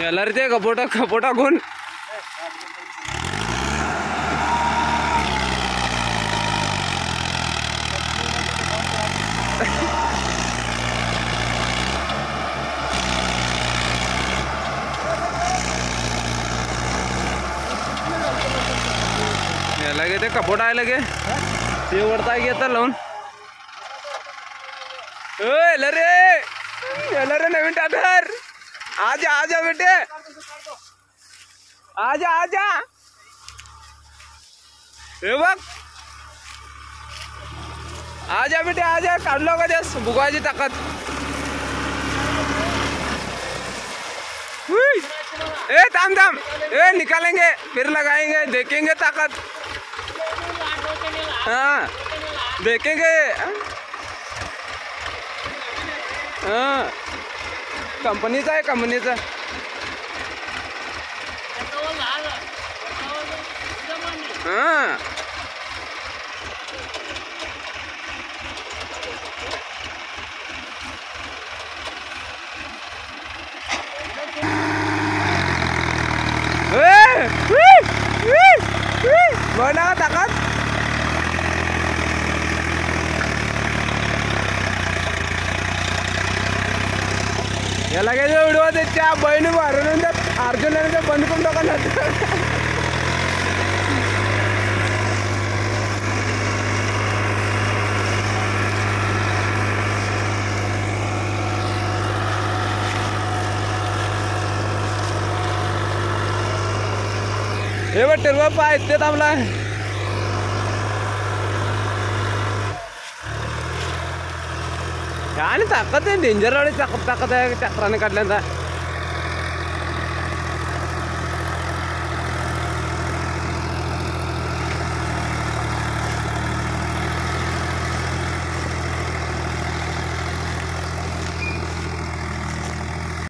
ಎಲ್ಲರೂ ते कपोटा कपोटा कोण लगे ते कपोटा आहे लगे ते वरता घेता लावून रे नवीन टाटर आजा आजा बेटे आजा आजा हे बघ आजा बेटे आजा काढलो का जास्त बुगवायची ताकद ए थाम थाम ए निकालेंगे फिर लगाएंगे देखेंगे ताकत हाँ देखेंगे हाँ कंपनीचा आहे कंपनीचा हाँ बना ताकद ఎలాగైతే విడిపోతే తెచ్చి ఆ బయట అరుణ్ అర్జున్ అనేది బందుకుంటా हे बट्टे बापा इतने थांबला आणि ताकद आहे डेंजर वाली ताकद आहे ट्रॅक्टराने काढल्यानंतर